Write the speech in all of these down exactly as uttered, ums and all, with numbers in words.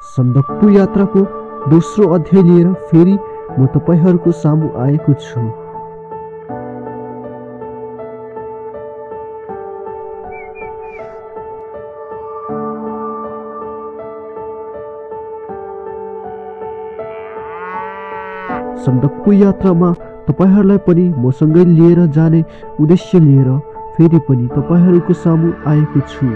सन्दकपू यात्राको दोस्रो अध्याय लिएर फेरि म तपाईहरूको सामु आएको छु। सन्दकपू यात्रामा तपाईहरूलाई पनि मसँगै लिएर जाने उद्देश्य लिएर फेरि पनि तपाईहरूको सामु आएको छु।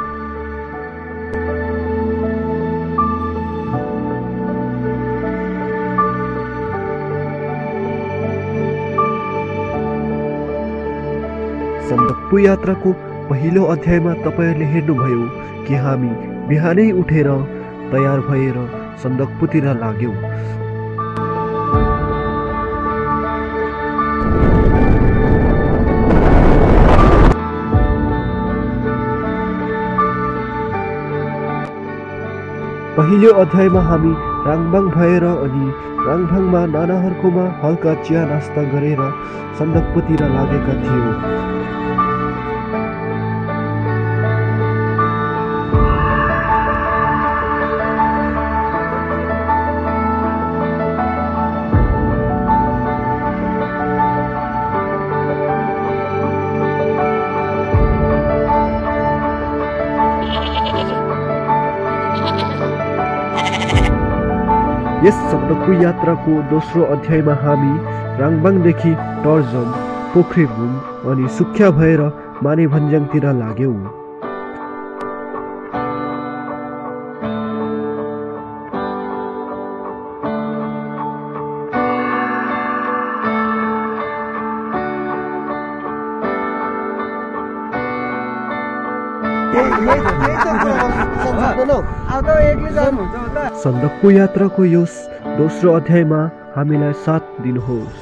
सन्दकपू यात्राको पहिलो अध्यायमा तपाईहरूले हेर्नुभयो कि हामी बिहानै उठेर तयार भएर सन्दकपूतिर लाग्यौं। पहिलो अध्यायमा हामी राङभाङ भएर अनि राङभाङमा नानाहरूकोमा हल्का चिया नास्ता गरेर सन्दकपूतिर लागेका थियौं। यस सन्दकपू यात्राको दोस्रो अध्यायमा हामी राङभाङदेखि टर्जम, पोखरेबुङ अनि सुख्या भएर मानेभन्ज्याङतिर लाग्यौं। सन्दकपू यात्राको यस दोस्रो अध्यायमा हामीलाई साथ दिनुहोस्।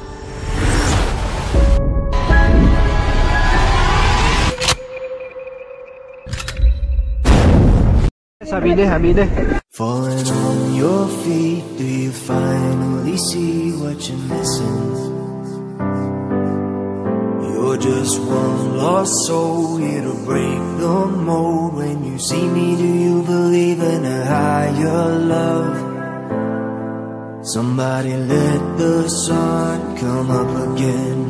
हामीले हामीले Falling on your feet, do you finally see what you're missing? You're just one lost soul here to break the mold. When you see me, do you believe in a higher love? Somebody let the sun come up again.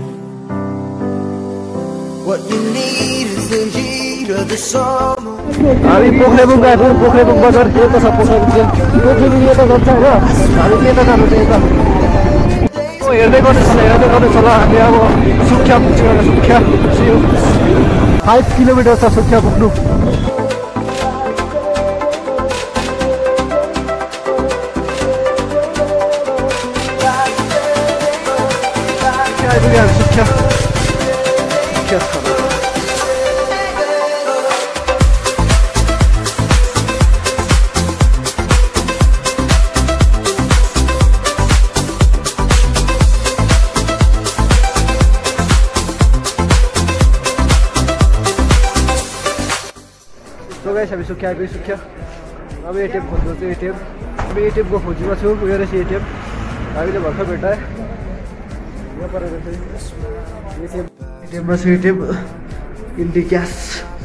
What you need is the heat of the summer. हामी पोखरेबुङ गएको, पोखरेबुङ बजार के त छ पोखरेबुङ पोखरेबुङ यता जान्छ हैन, हामी त्यता जानु चाहिँ यता हेर्दै गर्नु छ हेर्दै गर्नु छ ल। हामी अब सुख्या पुग्छौँ, सुख्या फाइभ किलोमिटर छ सुख्या पुग्नु। सुख्या सुख्या हामी सुख्या आइपुग्यो। सुख्या अब एटिएम खोज्नु चाहिँ एटिएम अब एटिएमको खोजीमा छौँ। उयो रहेछ एटिएम, हामीले भर्खर भेटाएँ यहाँ परेर चाहिँ एटिएम एटिएममा छ एटिएम इन्डी क्यास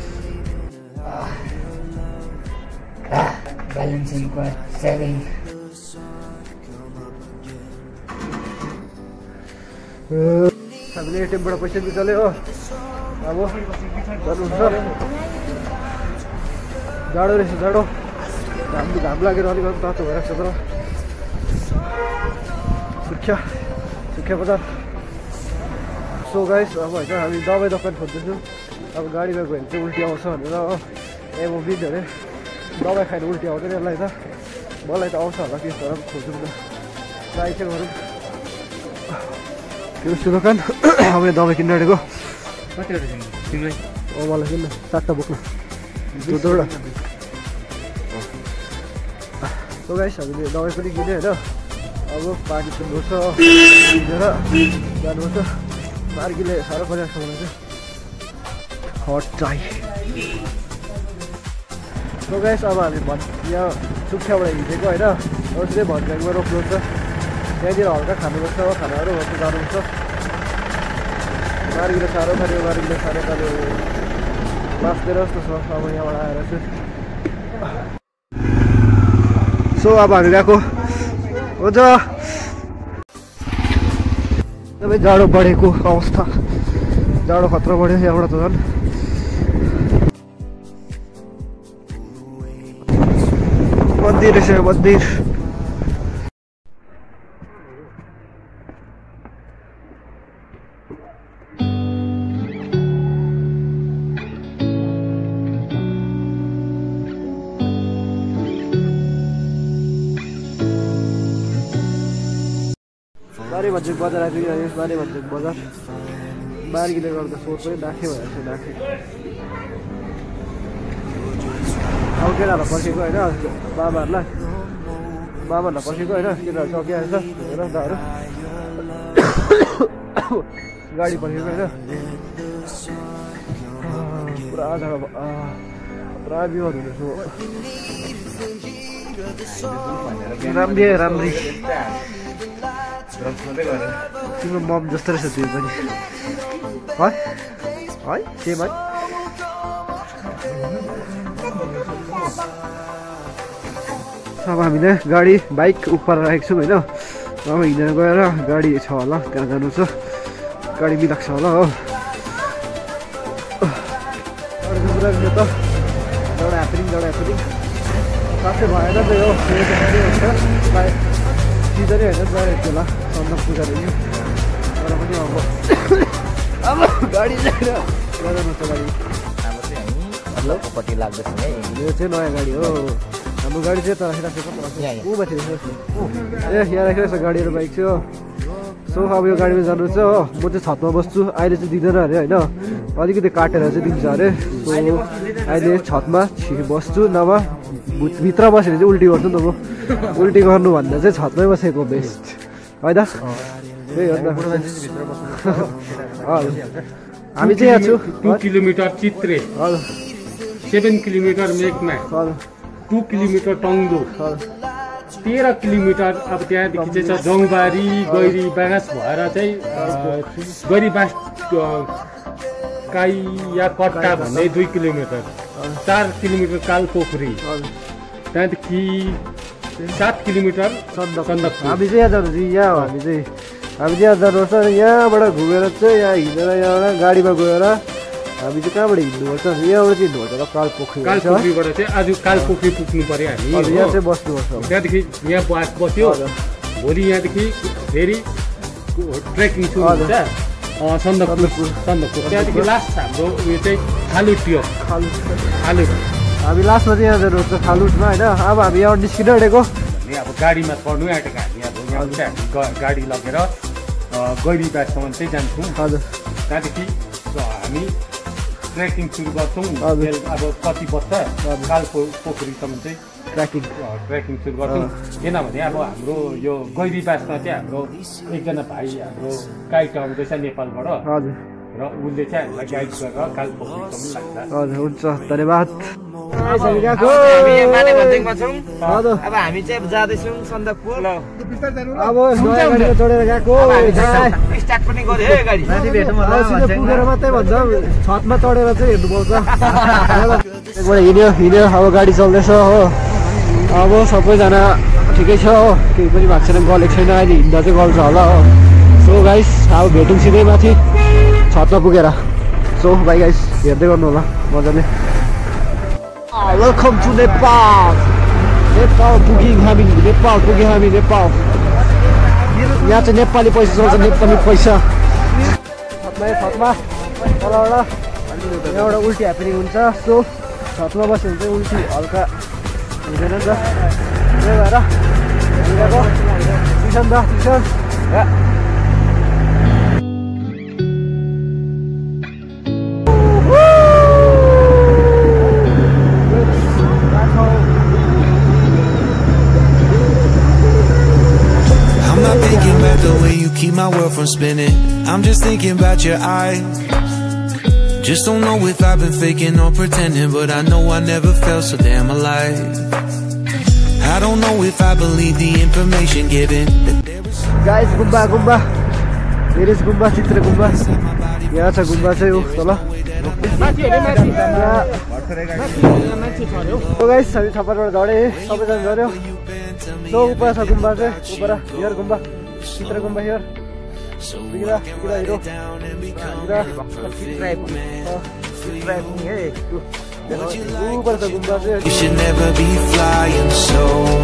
हामीले एटिएमबाट पैसा निकाल्यो हो। अब जानुहुन्छ जाडो रहेछ, जाडो घाम घाम लागेर अलिकति तातो भइरहेको छ। तर सुख्या सुख्या बजार सो गाइस अब होइन हामी दबाई दोकान खोज्दैछौँ। अब गाडीमा गयो भने चाहिँ उल्टी आउँछ भनेर हो। एमो बिज अरे दबाई खाएर उल्टी आउँदैन यसलाई त, मलाई त आउँछ होला कि तर खोजौँ न, ट्राई चाहिँ गरौँ। त्यो दोकान अब दबाई किन्न आँटेको कतिवटा तिमीलाई अब मलाई किन्न चारवटा बोक्नु दुईवटा। सो गाइस हामीले दबाई पनि किन्यो होइन। अब पानी पिउनुपर्छ, पिएर जानुपर्छ। मार्गीले साह्रो परिरहेको छ मलाई चाहिँ हट चाइ। सो गाइस अब हामी भन् यहाँ सुख्याबाट हिँडेको होइन। अब चाहिँ भन्ज्याङमा रोक्नुपर्छ, त्यहाँनिर हल्का खानुपर्छ, खानाहरू भन्छ जानुपर्छ। मार्गीले साह्रो खायो, मार्गीले साह्रो खायो, बाँच्दैन जस्तो छ अब यहाँबाट आएर चाहिँ। सो सो अब हामी गएको हुन्छ एकदमै जाडो बढेको अवस्था जाडो खतरा बढ्यो यहाँबाट त झन् मन्दिर रहेछ मन्दिर बारी भन्ज्याङ बजार आइपुग्यो अहिले बारी भन्ज्याङ बजार बारीले गर्दा सोच पनि डाके भएर चाहिँ डाके अब केटाहरूलाई पर्खेको होइन बाबाहरूलाई बाबाहरूलाई पर्खेको होइन केटाहरू चौकिआएछ हेर दाहरू गाडी पर्खेको होइन पुरा जाडो पुरा बिमार हुँदैछ राम्री राम्री तिम्रो मम जस्तो रहेछ त्यो पनि है है सेम है अब हामीले गाडी बाइक उपर राखेको छौँ होइन अब हिँडेर गएर गाडी छ होला त्यहाँ जानु छ गाडी मिलाएको छ होला हो गाडीको कुरा गर्नु त एउटा ह्यापनिङ एउटा ह्यापनिङ साथै भएन त यो सिजनै होइन गएर होला सन्दक पूजा रहेछ तर पनि अब अब गाडी ल्याएर जानु छ गाडी पट्टि लाग्दैछ है यो चाहिँ नयाँ गाडी हो हाम्रो गाडी चाहिँ तर राखेको ऊ माथि ए यहाँ राखेको छ गाडीहरू बाइक चाहिँ हो सो अब यो गाडीमा जानु छ हो म चाहिँ छतमा बस्छु अहिले चाहिँ दिँदैन अरे होइन अलिकति काटेर चाहिँ दिन्छ अरे सो अहिले छतमा बस्छु नभए भित्र बसेर चाहिँ उल्टी गर्छु नि त म उल्टी गर्नुभन्दा चाहिँ छतमै बसेको बेस्ट होइन त्यही हो नि हामी चाहिँ यहाँ छु टु किलोमिटर चित्रे हजुर सेभेन किलोमिटर मेघमा हजुर टु किलोमिटर टङ्दो तेह्र किलोमिटर अब त्यहाँदेखि चाहिँ छ जङबारी गैरी बाँस भएर चाहिँ गैरी बाँस काई या कट्टा भन्ने दुई किलोमिटर चार किलोमिटर कालपोखरी त्यहाँदेखि सात किलोमिटर सन्दकपुर हामी चाहिँ यहाँ जानु यहाँ हो हामी चाहिँ हामी चाहिँ यहाँ जानुपर्छ यहाँबाट घुमेर चाहिँ यहाँ हिँडेर यहाँबाट गाडीमा गएर हामी चाहिँ कहाँबाट हिँड्नुपर्छ यहाँबाट चाहिँ हिँड्नुपर्छ कालपोखरी कालपोखरीबाट चाहिँ आज कालपोखरी पुग्नु पर्यो हामी यहाँ चाहिँ बस्नुपर्छ त्यहाँदेखि यहाँ बस बस्यो भोलि यहाँदेखि फेरि ट्रेकिङ सुरु हुन्छ सन्दकपुर सन्दकपुर त्यहाँदेखि लास्ट हाम्रो उयो चाहिँ खालुट हो खालुट खालुट हामी लास्टमा चाहिँ यहाँ जानुपर्छ खालुटमा होइन अब हामी यहाँ निस्किन आँटेको अब गाडीमा चढ्नु आँटेको हामी अब यहाँ चाहिँ हामी गाडी लगेर गैरी बाससम्म चाहिँ जान्छौँ हजुर त्यहाँदेखि हामी ट्रेकिङ सुरु गर्छौँ अब कति बज्छ कालपो पोखरीसम्म चाहिँ ट्रेकिङ ट्रेकिङ सुरु गर्छौँ किनभने अब हाम्रो यो गैरी बासमा चाहिँ हाम्रो एकजना भाइ हाम्रो गाइड आउँदैछ नेपालबाट हजुर र उसले चाहिँ हामीलाई गाइड गरेर कालपोखरीसम्म लाग्छ हजुर हुन्छ धन्यवाद अब हामी चाहिँ जाँदैछौँ सन्दकपुर अब नयाँ गाडीमा चढेर गएको स्टार्ट पनि गर्यो है गाडी पुगेर मात्रै भन्छ छतमा चढेर चाहिँ हेर्नु पाउँछ एकबाट हिँड्यो हिँड्यो अब गाडी चल्दैछ हो अब सबैजना ठिकै छ हो केही पनि भएको छैन गलेको छैन अहिले हिँड्दा चाहिँ गल्छ होला हो सो गाइस अब भेटौँ सिधै माथि छतमा पुगेर सो बाई गाइस हेर्दै गर्नु होला मजाले वेलकम टु नेपाल नेपाल पुग्यौँ हामी नेपाल पुग्यौँ हामी नेपाल यहाँ चाहिँ नेपाली पैसा चल्छ नेपाली पैसा छतमा छतमा तलबाट यहाँबाट उल्टी ह्यापनिङ हुन्छ सो छतमा बस्यो भने चाहिँ उल्टी हल्का हुँदैन नि त त्यही भएर हिँडेको टिसन त टिसन Keep my world from spinning. I'm just thinking about your eyes. Just don't know if I've been faking or pretending, but I know I never felt so damn alive. I don't know if I believe the information given. Guys, Gumba, Gumba. Here is Gumba, Chitra Gumba. यहाँ छ गुम्बा चाहिँ हो तल guys हामी छप्परबाट झऱ्यो सबैजना झऱ्यो So ऊपर छ गुम्बा चाहिँ ऊपर हियर गुम्बा चित्र गुम्बा हियर बिग्रा बिग्रा हिरो बिग्रा चित्राइ पुग्ने चित्राइ पुग्ने है ऊपर छ गुम्बा चाहिँ You should never be flying solo.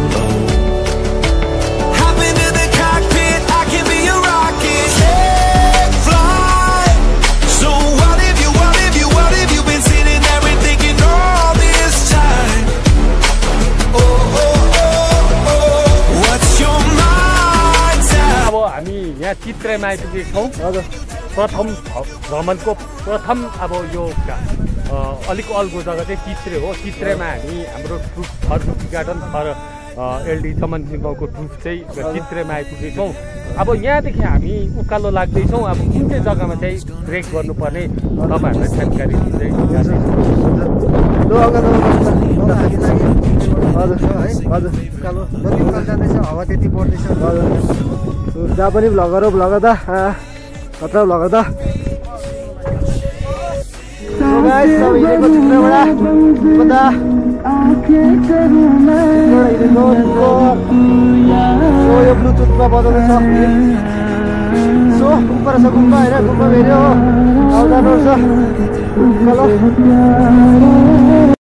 Hop into the cockpit, I can be a rocket. Hey, fly. So what if you, what if you, what if you've been sitting there and thinking all this time? Oh, oh, oh, oh. What's your mind's at? अब हामी यहाँ चित्रेमा आइपुगेका छौँ। हजुर प्रथम भ्रमणको प्रथम अब यो अलिक अल्गो जग्गा चाहिँ चित्रे हो। चित्रेमा हामी हाम्रो ट्रुप थर टी गार्डन थर एलडी चमन सिंह गाउँको ट्रुप चाहिँ चित्रेमा आइपुगेछौँ। अब यहाँदेखि हामी उकालो लाग्दैछौँ। अब कुन चाहिँ जग्गामा चाहिँ ब्रेक गर्नुपर्ने तपाईँहरूलाई जानकारी दिँदै जाँदैछौँ। हजुर हजुर उकालो जति उकालो जाँदैछ हावा त्यति बढ्दैछ हजुर जहाँ पनि भ्लगर हो भ्लगर त खतरा भ्लगर त गाइस सब हिँडेको चित्रबाट कता सो यो ब्लुटुथमा बजाउँदैछ सो ऊपर छ गुम्बा होइन गुम्बा हेऱ्यो हो आउँदा छ